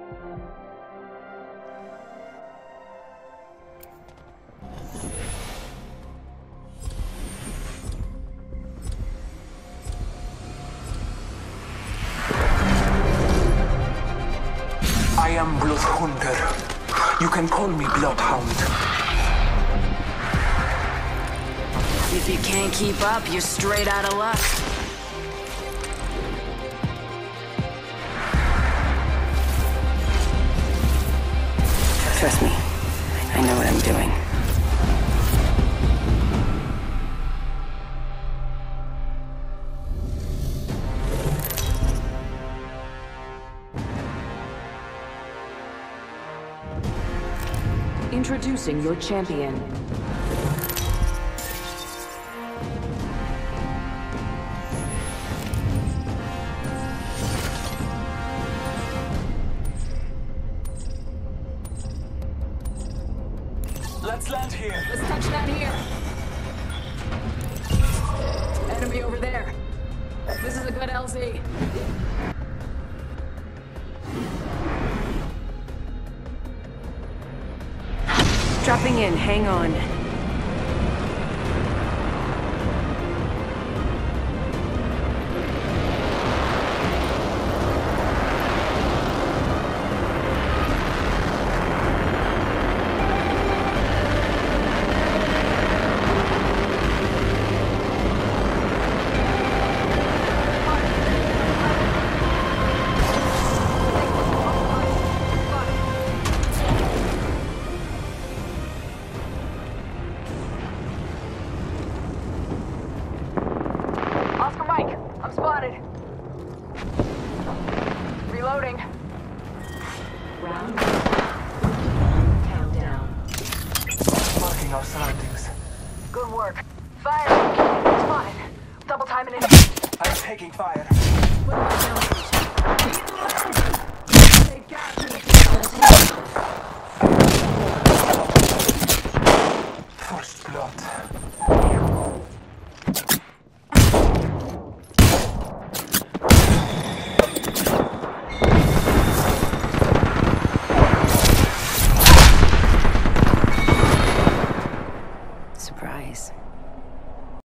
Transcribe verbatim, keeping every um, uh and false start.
I am Bloodhunder. You can call me Bloodhound. If you can't keep up, you're straight out of luck. Trust me, I know what I'm doing. Introducing your champion. Let's land here. Let's touch down here. Enemy over there. This is a good L Z. Dropping in, hang on. I'm spotted. Reloading. Round countdown. Marking our surroundings. Good work. Fire. Spotted. Double timing it. I'm taking fire. They got me. First blood.